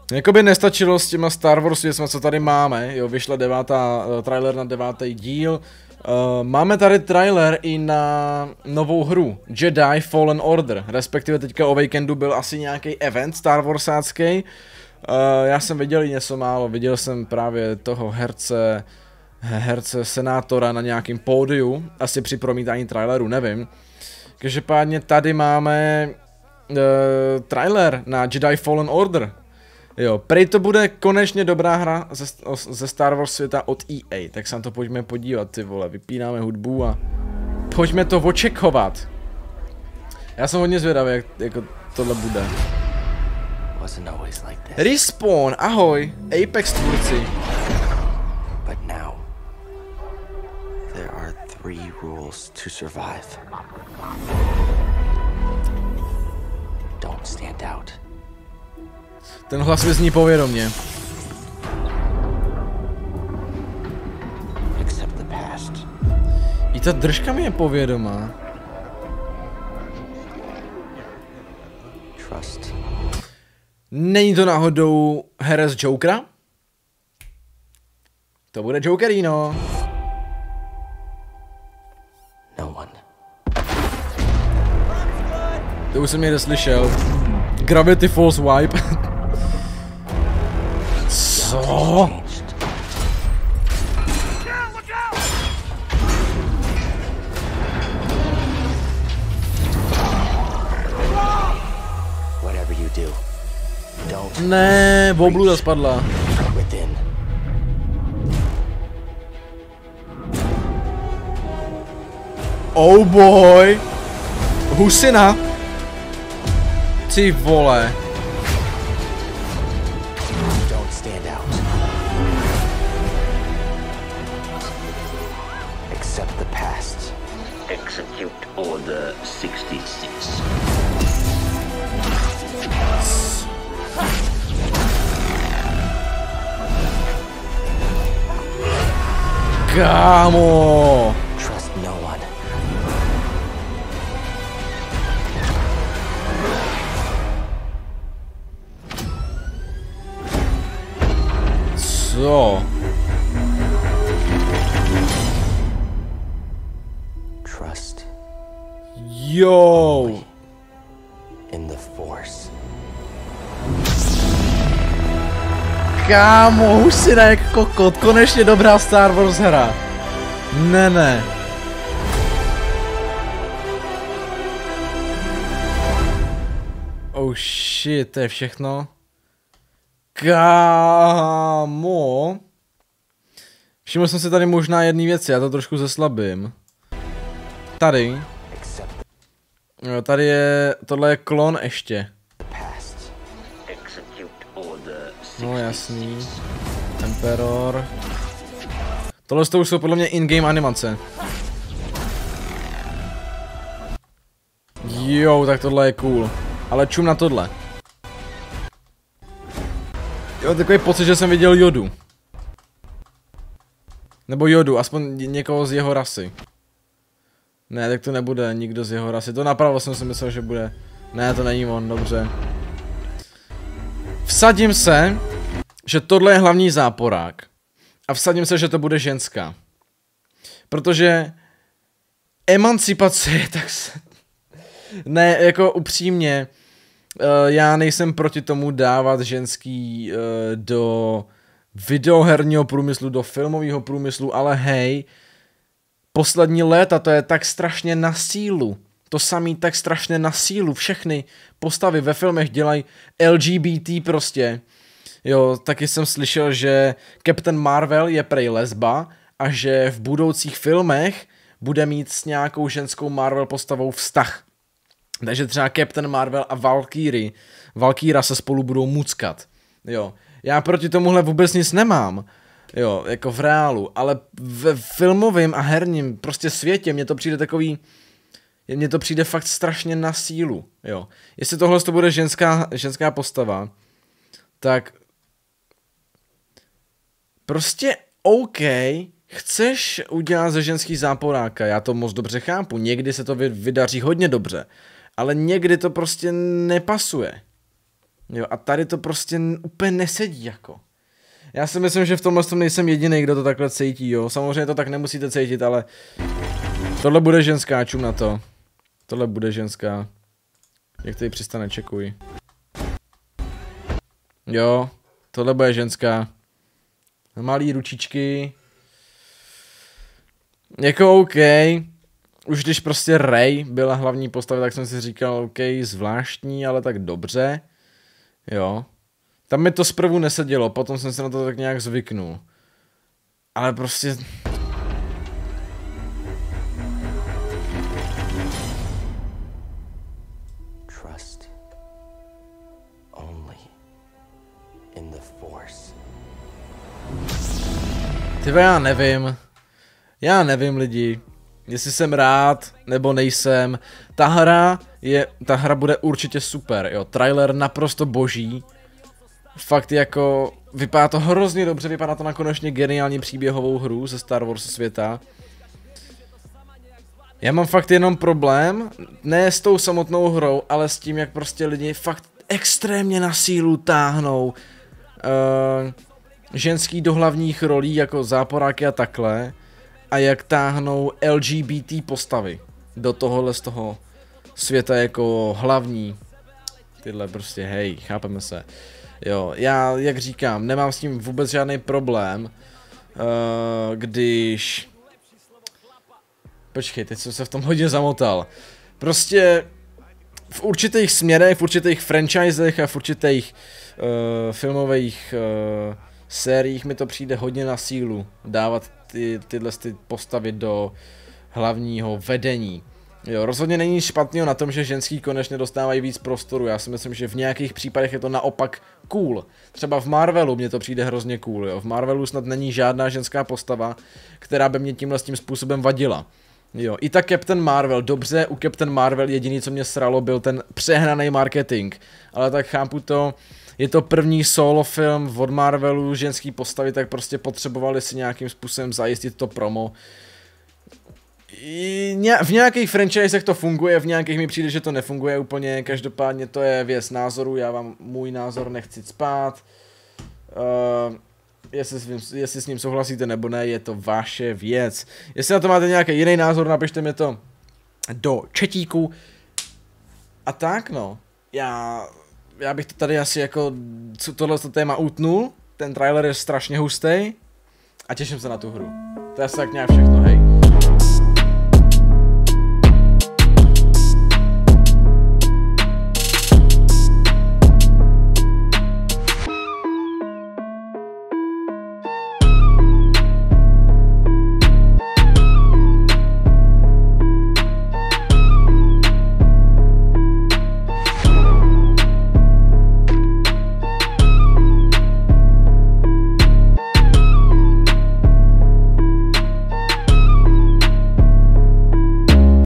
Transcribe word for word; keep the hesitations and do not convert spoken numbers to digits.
Jakoby nestačilo s těma Star Wars věcma, co tady máme, jo, vyšla devátá, uh, trailer na devátý díl. Uh, máme tady trailer i na novou hru, Jedi Fallen Order, respektive teďka o víkendu byl asi nějaký event Star Warsácký. Uh, já jsem viděl i něco málo, viděl jsem právě toho herce, herce senátora na nějakém pódiu, asi při promítání traileru, nevím. Každopádně tady máme uh, trailer na Jedi Fallen Order. Jo, prej to bude konečně dobrá hra ze, ze Star Wars světa od E A, tak se na to pojďme podívat, ty vole, vypínáme hudbu a pojďme to očekovat. Já jsem hodně zvědavý, jak jako tohle bude. Respawn, ahoj, Apex tvůrci. But now there are three rules to survive. Don't stand out. Ten hlas vyzní povědomě. Accept the past. I ta držka mi je povědomá. Trust. Není to náhodou herec Jokera? To bude Jokerino. No one. To už jsem někde slyšel. Gravity Falls Wipe. Co? Ne, obluda spadla. Oh boy. Husina. Ty vole. Don't stand out. Accept the past. Execute Order sixty-six. Kámo. Trust no one. Co? Trust. Yo. In the Force. Kámo, už si jak kokot, konečně dobrá Star Wars hra. Ne, ne. Oh shit, to je všechno. Kámo. Všiml jsem si tady možná jedné věci, já to trošku zeslabím. Tady. Jo, tady je, tohle je klon ještě. No jasný. Emperor. Tohle to už jsou podle mě in-game animace. Jo, tak tohle je cool. Ale čum na tohle. Jo, takový pocit, že jsem viděl Jodu. Nebo Jodu, aspoň někoho z jeho rasy. Ne, tak to nebude nikdo z jeho rasy. To napravo jsem si myslel, že bude. Ne, to není on, dobře. Vsadím se, že tohle je hlavní záporák. A vsadím se, že to bude ženská. Protože emancipace je tak se... Ne, jako upřímně, já nejsem proti tomu dávat ženský do videoherního průmyslu, do filmového průmyslu, ale hej, poslední léta to je tak strašně na sílu. To samý tak strašně na sílu. Všechny postavy ve filmech dělají L G B T prostě. Jo, taky jsem slyšel, že Captain Marvel je prej lesba a že v budoucích filmech bude mít s nějakou ženskou Marvel postavou vztah. Takže třeba Captain Marvel a Valkyrie, Valkyra se spolu budou muckat. Jo, já proti tomuhle vůbec nic nemám. Jo, jako v reálu, ale v filmovém a herním prostě světě mně to přijde takový... Mně to přijde fakt strašně na sílu, jo. Jestli tohle to bude ženská, ženská postava, tak... Prostě OK, chceš udělat ze ženský záporáka, já to moc dobře chápu, někdy se to vydaří hodně dobře, ale někdy to prostě nepasuje. Jo, a tady to prostě úplně nesedí jako. Já si myslím, že v tomhle tom nejsem jediný, kdo to takhle cítí, jo. Samozřejmě to tak nemusíte cítit, ale tohle bude ženská, čum na to. Tohle bude ženská. Jak tady přistane, čekuj. Jo, tohle bude ženská. Malý ručičky. Jako OK. Už když prostě Rey byla hlavní postava, tak jsem si říkal OK, zvláštní, ale tak dobře. Jo. Tam mi to zprvu nesedělo, potom jsem se na to tak nějak zvyknul. Ale prostě... Trust only in the Force. Tyve, já nevím. Já nevím, lidi. Jestli jsem rád, nebo nejsem. Ta hra je, ta hra bude určitě super, jo. Trailer naprosto boží. Fakt jako, vypadá to hrozně dobře, vypadá to na konečně geniální příběhovou hru ze Star Wars světa. Já mám fakt jenom problém, ne s tou samotnou hrou, ale s tím, jak prostě lidi fakt extrémně na sílu táhnou uh, ženský do hlavních rolí, jako záporáky a takhle, a jak táhnou L G B T postavy do tohohle z toho světa jako hlavní. Tyhle prostě, hej, chápeme se. Jo, já, jak říkám, nemám s tím vůbec žádný problém, uh, když... Počkej, teď jsem se v tom hodně zamotal. Prostě v určitých směrech, v určitých franchisech a v určitých uh, filmových uh, sériích mi to přijde hodně na sílu dávat ty, tyhle ty postavy do hlavního vedení. Jo, rozhodně není špatného na tom, že ženský konečně dostávají víc prostoru. Já si myslím, že v nějakých případech je to naopak cool. Třeba v Marvelu mě to přijde hrozně cool, jo. V Marvelu snad není žádná ženská postava, která by mě tímhle s tím způsobem vadila. Jo, i tak Captain Marvel, dobře, u Captain Marvel jediný, co mě sralo, byl ten přehnaný marketing. Ale tak chápu to, je to první solo film od Marvelu, ženský postavy, tak prostě potřebovali si nějakým způsobem zajistit to promo. V nějakých franchisech to funguje, v nějakých mi přijde, že to nefunguje úplně, každopádně to je věc názoru, já vám můj názor nechci cpát. Uh, jestli, s, jestli s ním souhlasíte nebo ne, je to vaše věc. Jestli na to máte nějaký jiný názor, napište mi to do chatíku. A tak no, já, já bych to tady asi jako tohle téma utnul, ten trailer je strašně hustý a těším se na tu hru. To je asi tak nějak všechno, hej.